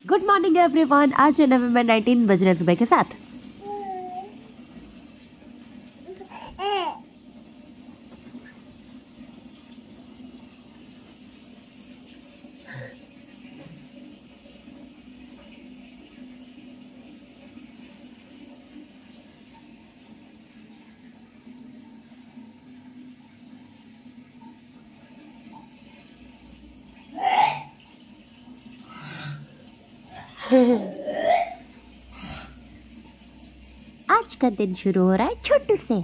Good morning everyone. आज है नवंबर 19 बज रहे सुबह के साथ। आज का दिन शुरू हो रहा है छोटू से।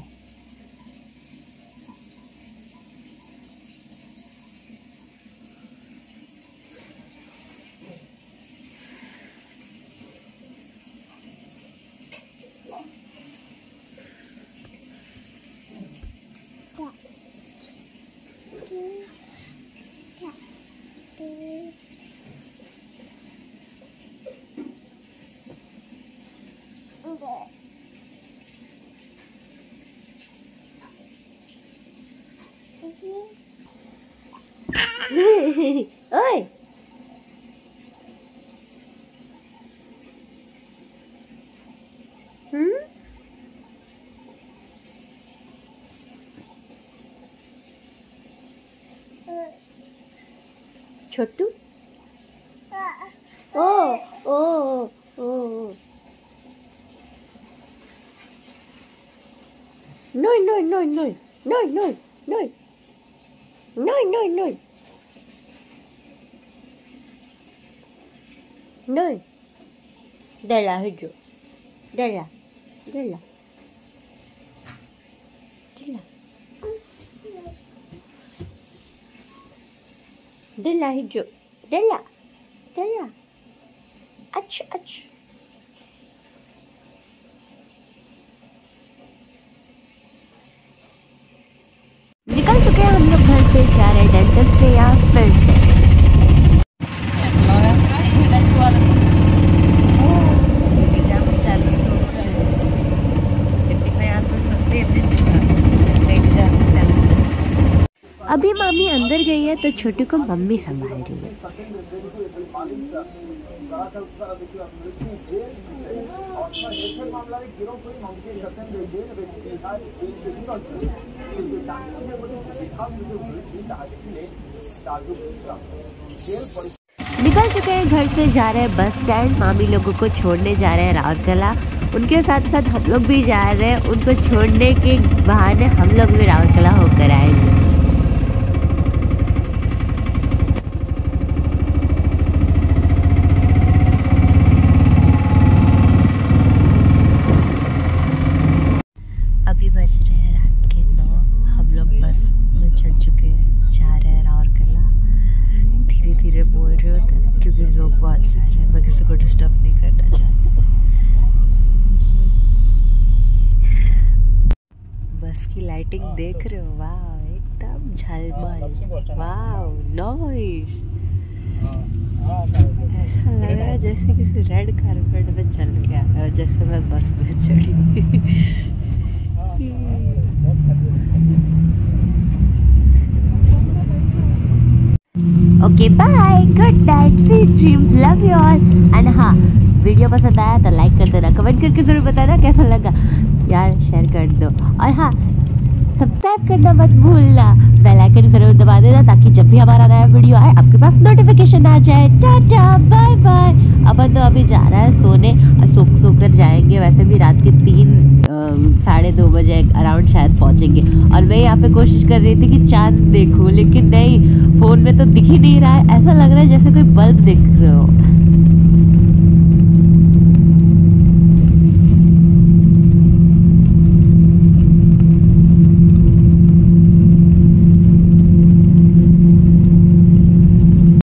ओए छोटू ओ ओ ओ no no no no no no no no no no no della hijau della della della della hijau della della ach ach निकल चुके हैं हम लोग घर से, जा रहे डेंटिस्ट के यहाँ फिर से। अभी मामी अंदर गई है तो छोटू को मम्मी संभाल रही है। निकल चुके हैं घर से, जा रहे हैं बस स्टैंड। मामी लोगों को छोड़ने जा रहे हैं राउरकेला। उनके साथ साथ हम लोग भी जा रहे हैं। उनको छोड़ने के बहाने हम लोग भी राउरकेला होकर आएंगे। अभी बज रहे हैं रात के 9। हम लोग बस में चढ़ चुके हैं, जा रहे हैं राउरकेला। धीरे धीरे बोल रहे होते हैं क्योंकि लोग बहुत सारे हैं, मैं किसी को डिस्टर्ब नहीं करना चाहती। बस की लाइटिंग देख रहे हो, वाह एकदम झलमल, वाह नॉइस। ऐसा लग रहा है जैसे किसी रेड कार्पेट पे चल के आया हो, जैसे मैं बस में चढ़ी। Okay bye, good night, sweet dreams, love you all. And हाँ, वीडियो पसंद आया तो लाइक कर देना, कमेंट करके जरूर बताना कैसा लगा यार, शेयर कर दो। और हाँ, सब्सक्राइब करना मत भूलना, बेल आइकन जरूर दबा देना ताकि जब भी हमारा नया वीडियो आए आपके पास नोटिफिकेशन आ जाए। Tata bye bye. अपन तो अभी जा रहा है सोने, सो कर जाएंगे। वैसे भी रात के 3-2:30 बजे अराउंड शायद पहुंचेंगे। और मैं यहाँ पे कोशिश कर रही थी कि चांद देखूं, लेकिन नहीं, फ़ोन में तो दिख ही नहीं रहा है। ऐसा लग रहा है जैसे कोई बल्ब दिख रहा हो।